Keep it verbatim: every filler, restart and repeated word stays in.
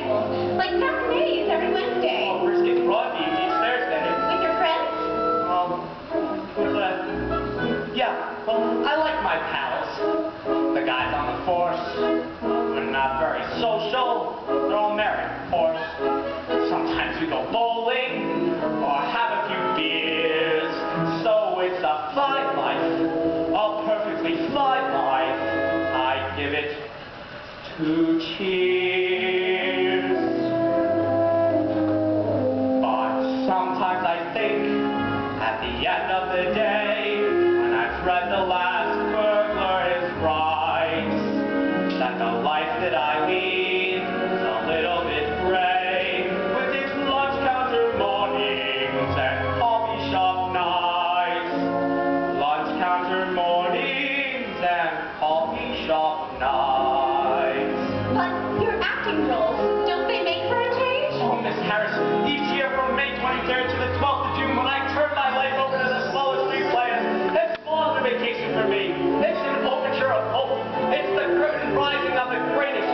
schedules, like matinees every Wednesday. Oh, brisket broad beef each Thursday. With your friends? Um, with the... Yeah, well, I like my pals. The guys on the force. We're not very social. They're all married, of course. Sometimes we go bowling or have a few beers. So it's a fine life, a perfectly fine life. I give it two cheers. But sometimes I think, at the end of the day, when I've read the last burglar is right, that the life that I lead is a little bit gray, with its lunch counter mornings and coffee shop nights. Lunch counter mornings and coffee shop nights. But your acting roles, don't they make for a change? Oh, Miss Harris, each year from May twenty-third to the twelfth of June, when I turn my life over to the slowest street players, it's more than a vacation for me. It's an overture of hope. It's the curtain rising of the greatest